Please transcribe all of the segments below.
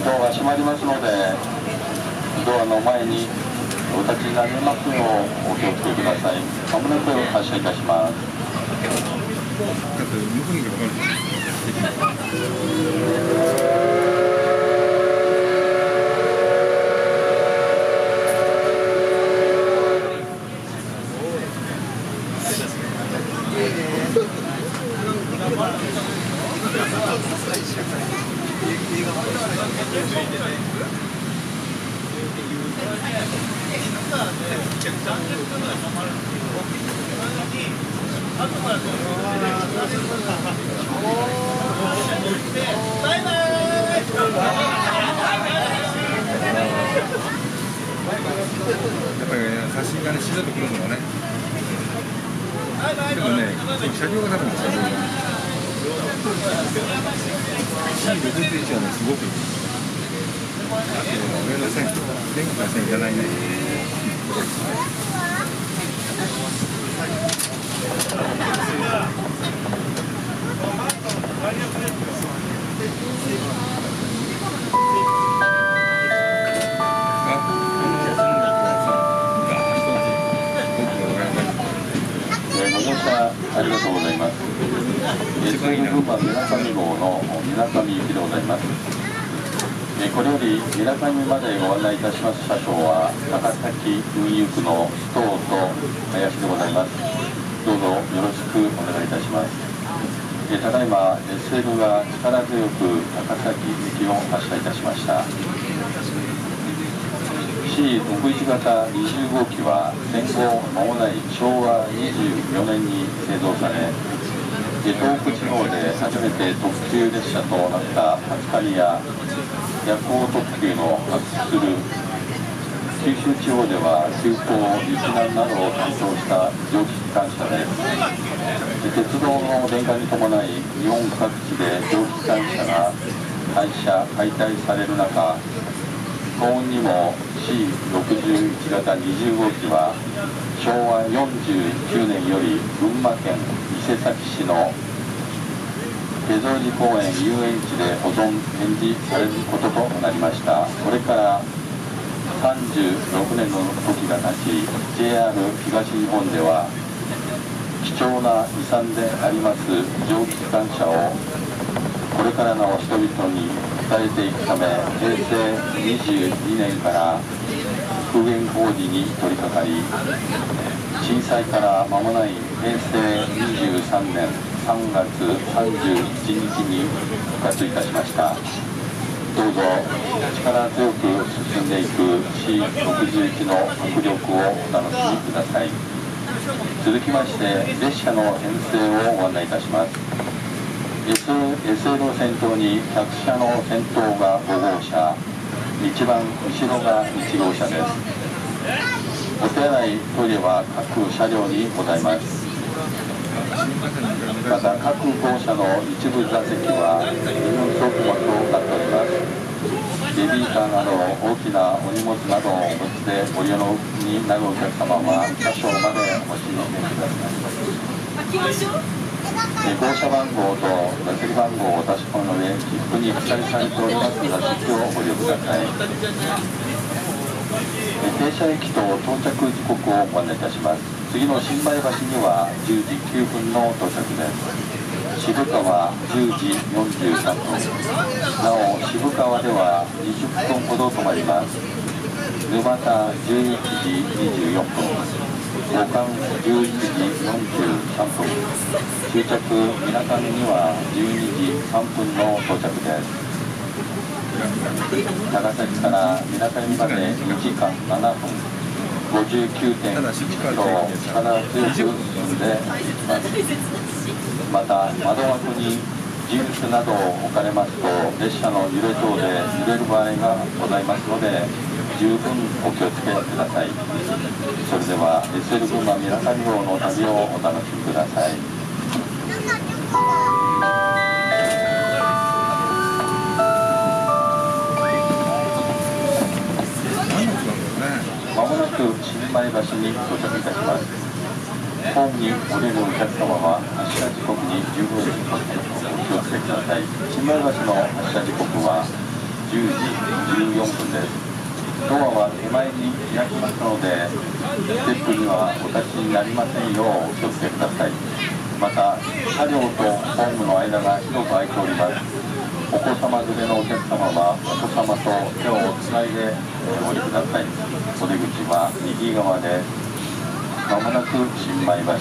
ドアが閉まりますので、ドアの前にお立ちになりますようお気をつけください。まもなく発車いたします。 やっぱりね、写真がね、しれっとくるのがね。でもね、車両が多分車両が。C61はね、すごくいい。上の線、電気の線いらないね。 ありがとうございます。西群馬みなかみ号のみなかみ行きでございます。これよりみなかみまでご案内いたします車掌は高崎運輸区の須藤と林でございます。どうぞよろしくお願いいたします。ただいま SL が力強く高崎行きを発車いたしました。C61 型20号機は戦後間もない昭和24年に製造され、東北地方で初めて特急列車となった初上や夜行特急の発出する九州地方では急行、雪難などを担当した蒸気機関車です。鉄道の電化に伴い日本各地で蒸気機関車が廃車・解体される中、幸運にも C61 型20号機は昭和49年より群馬県伊勢崎市の下蔵寺公園遊園地で保存展示されることとなりました。これから36年の時が経ち、 JR 東日本では貴重な遺産であります蒸気機関車をこれからの人々に伝えていくため、平成22年から復元工事に取り掛かり、震災から間もない平成23年3月31日に復活いたしました。どうぞ力強く進んでいく C61 の迫力をお楽しみください。続きまして列車の編成をご案内いたします。SL を先頭に客車の先頭が5号車、一番後ろが1号車です。お手洗い、トイレは各車両にございます。また各号車の一部座席は荷物置き場となっております。ベビーカーなど大きなお荷物などをお持ちでご利用になるお客様は車掌までお越しください。号車番号と座席番号をお出し込むので、切符に記載されております座席をご利用ください。停車駅と到着時刻をご案内いたします。次の新前橋には10時9分の到着です。渋川10時43分、なお渋川では20分ほど止まります。沼田11時24分、五冠11時43分、終着みなかみには12時3分の到着です。長崎からみなかみまで2時間7分、59.1キロを力強く進んでいきます。また窓枠にジンクスなどを置かれますと列車の揺れ等で揺れる場合がございますので、十分お気をつけください。それでは SL 群馬みなかみ号の旅をお楽しみください。まもなく新前橋に到着いたします。ホームに降りるお客様は発車時刻に十分お気をつけください。新前橋の発車時刻は 10時14分です。ドアは手前に開きますので、ステップにはお立ちになりませんようお気をつけください。また、車両とホームの間が広く空いております。お子様連れのお客様はお子様と手をつないでお降りください。お出口は右側です。まもなく新米橋です。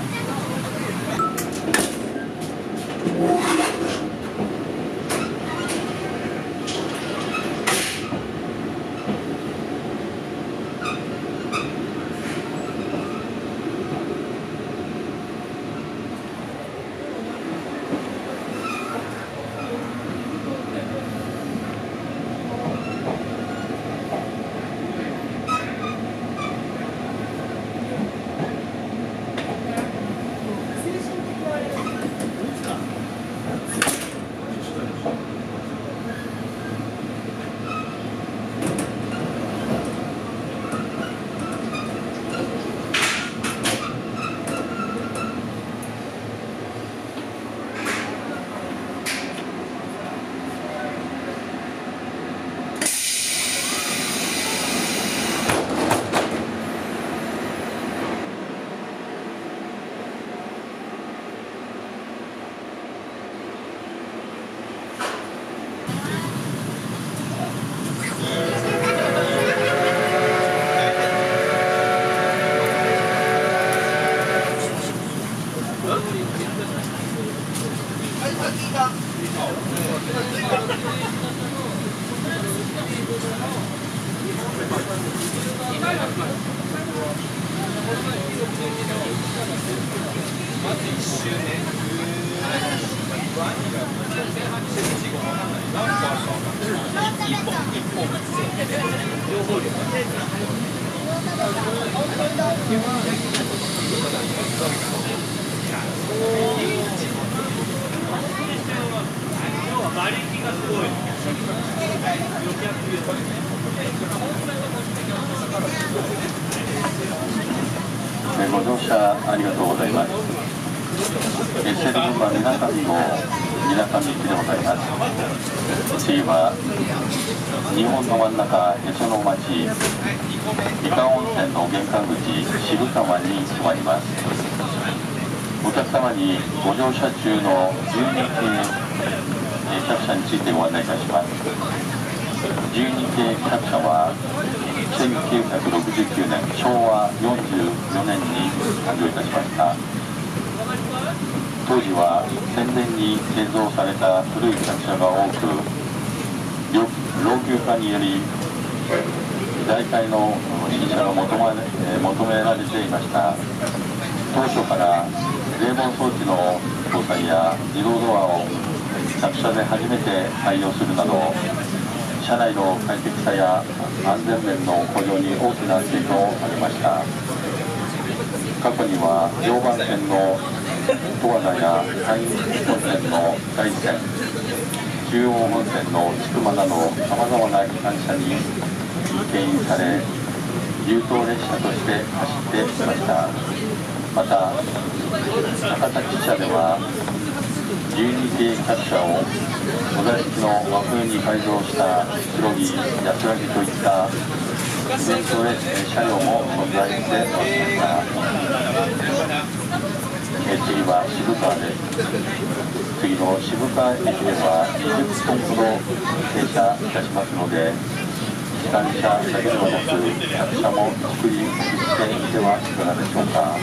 ご乗車ありがとうございます。SL 群馬みなかみのみなかみ行きでございます。次は日本の真ん中、へその町、伊香温泉の玄関口、渋川に停まります。お客様にご乗車中の12系客車についてご案内いたします。12系客車は1969年昭和44年に誕生いたしました。当時は戦前に製造された古い客車が多く、老朽化により代替の新車が求められていました。当初から冷房装置の搭載や自動ドアを客車で初めて採用するなど、車内の快適さや安全面の向上に大きな成果を上げました。過去には常磐線の十和田や山陰本線の大山、中央本線の千曲などさまざまな機関車に牽引され、優等列車として走ってきました。また高崎支社では12系客車をお座敷の和風に改造した黒木、安らぎといった伝統列車両も存在しておりました。次は渋川です。次の渋川駅では20分ほど停車いたしますので、機関車だけではなく客車も作りしてみてはいかがでしょうか。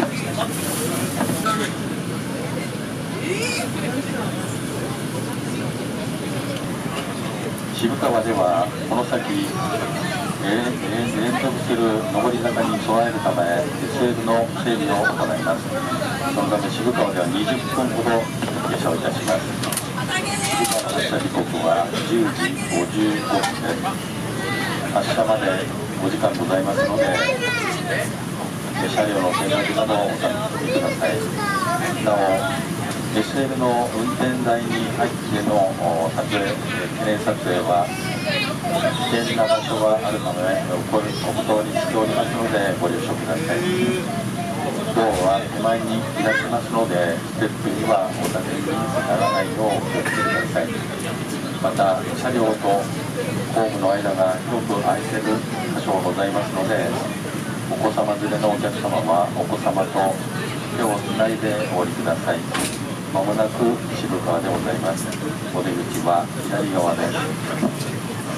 渋川ではこの先連続する上り坂に備えるため SL の整備を行います。そのため渋川では20分ほど下車をいたします。渋川の発車時刻は10時55分です。発車まで5時間ございますので、車両の見学などをお楽しみください。なおSL の運転台に入っての撮影、記念撮影は危険な場所があるためお断りしておりますのでご了承ください。ドアは手前に開きますので、ステップにはお立ちにならないようお気をつけください。 また車両とホームの間が広く空いている箇所ございますので、お子様連れのお客様はお子様と手をつないでお降りください。まもなく渋川でございます。お出口は左側です。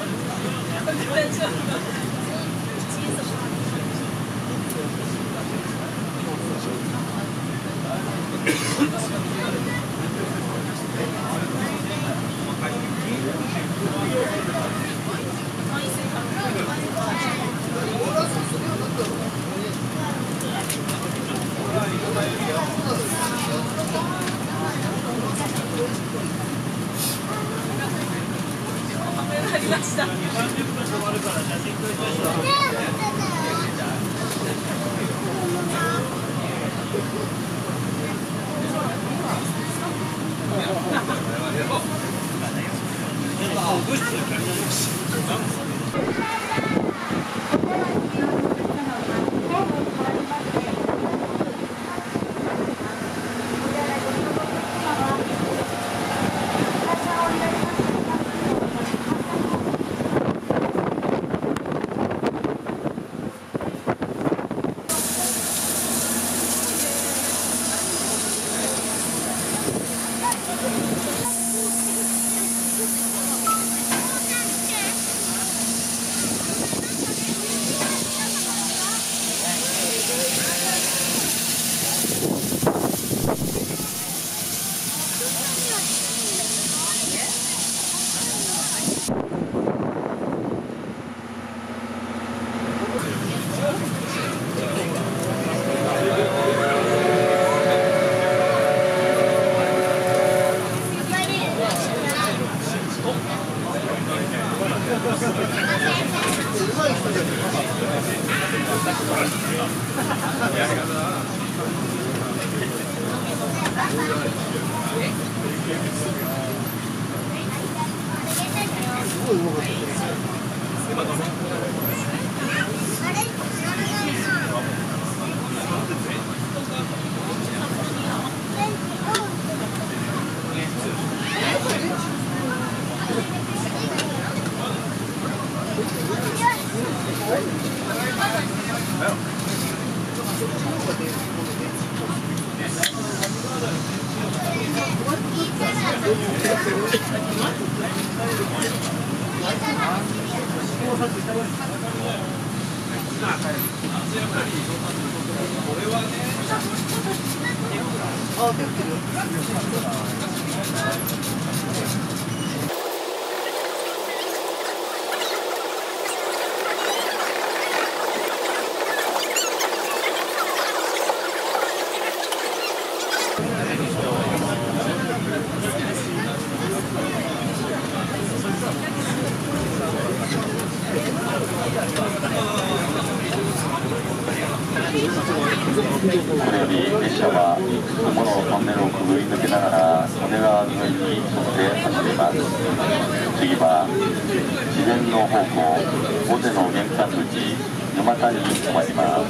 これより列車はいくつものトンネルをくぐり抜けながら利根川沿いに沿って走ります。次は自然の方向、尾瀬の玄関口沼田に止まります。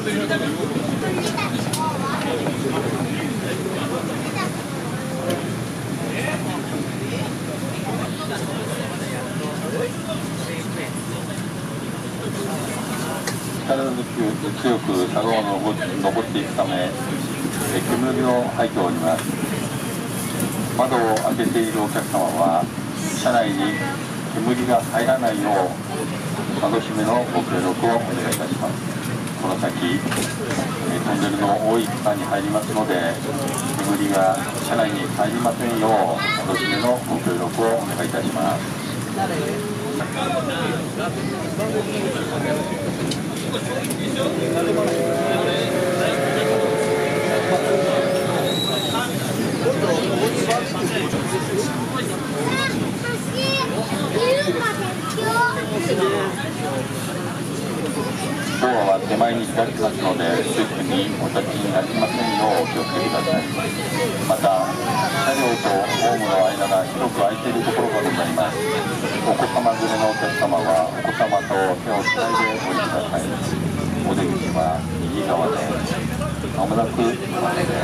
力強く坂を登っていくため煙を吐いております。窓を開けているお客様は車内に煙が入らないよう窓閉めのご協力をお願いいたします。この先トンネルの多い区間に入りますので煙が車内に入りませんよう窓閉めのご協力をお願いいたします。ドアは手前に開きますのでステップにお立ちになりませんようお気をつけください。また車両とホームの間が広く空いているところがございます。お子様連れのお客様はお子様と手をつないでお降りください。お出口は右側でまもなく前です。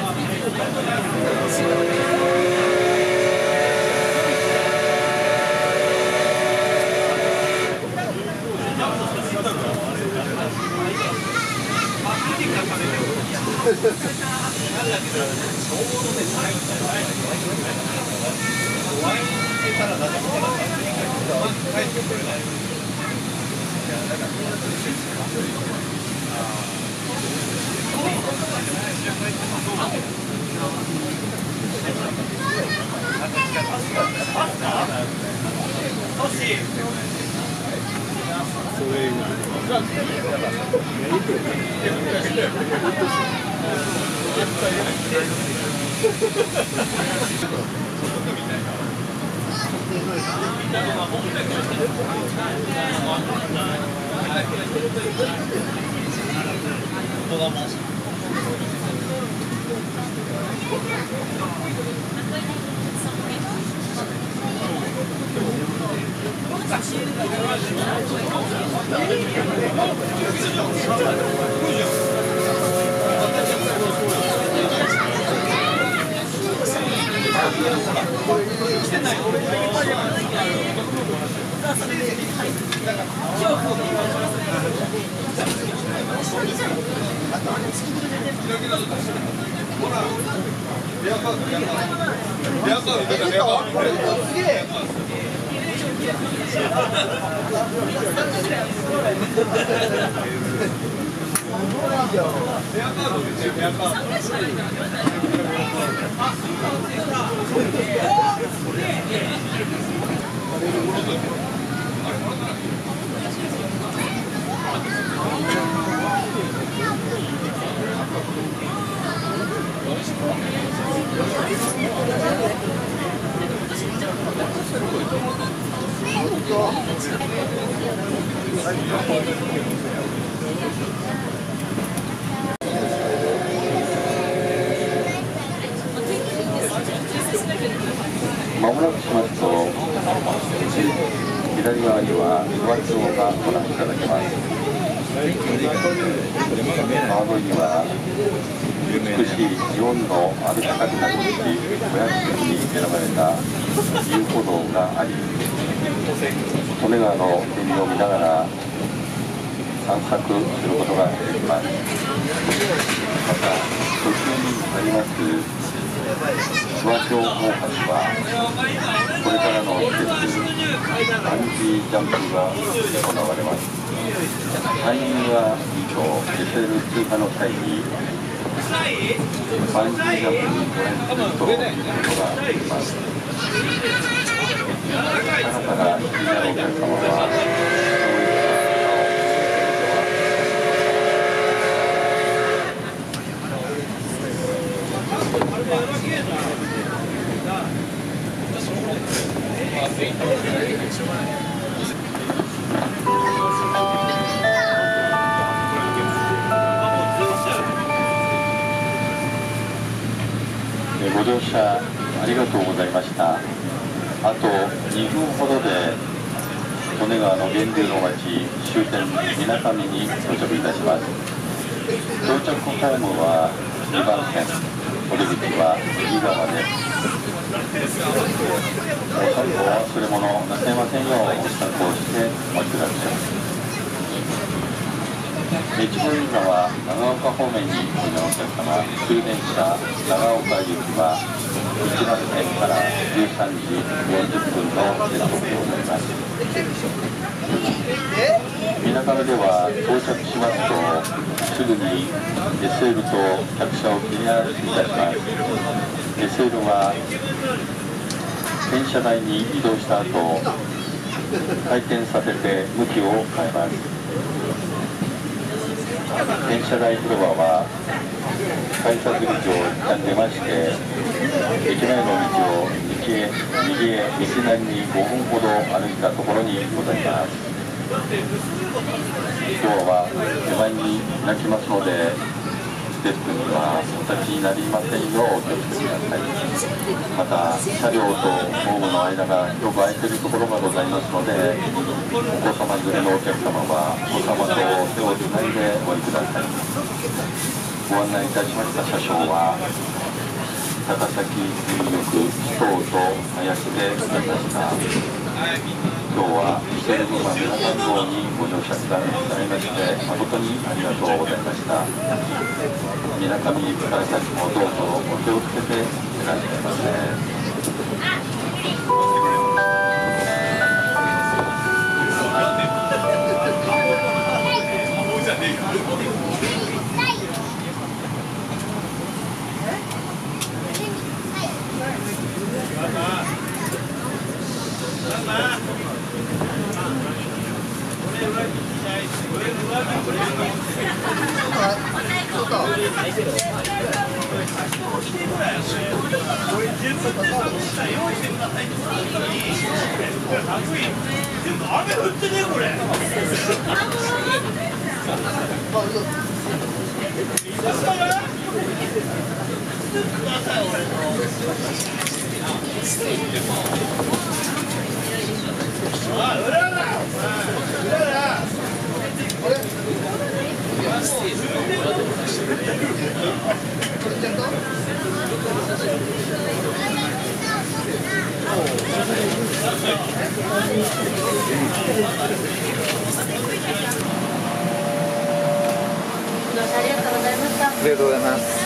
まもなくしますと、左側にはドア帳がご覧いただけます。川沿いには美しい祇園の歩き方などに500に選ばれた遊歩道があり、利根川の海を見ながら散策することができます。また途中にあります諏訪町大橋はこれからの季節バンジージャンプが行われます。タイミングがいいと SL 通過の際にバンジージャンプにご覧するということができます。朝から気になるお客様はご乗車ありがとうございました。あと2分ほどで利根川の源流の町終点水上に到着いたします。到着ホームは2番線、降り口は右側です。お散歩は忘れ物なさいませんようお支度をしてお待ちください。越後湯沢長岡方面においでのお客様、終電車長岡行きは1番線から13時40分の接続でございます。水上では到着しますとすぐに SL と客車を切り離しいたします。 SL は転車台に移動した後回転させて向きを変えます。転車台広場は改札口を一旦出まして、駅前の道を右へ道なりに5分ほど歩いたところにございます。今日は手前に泣きますのでステップにはお立ちになりませんようお気をつけください。また車両とホームの間がよく空いているところがございますので、お子様連れのお客様はお子様と手をつないでお降りください。 ご案内いたしました車掌は高崎水力紀藤と林でございました。今日は伊勢沼皆さん号にご乗車くださいまして誠にありがとうございました。水上行きから先もどうぞお気をつけていらっしゃいませ。 雨降ってねこれ。 ありがとうございました。 ありがとうございます。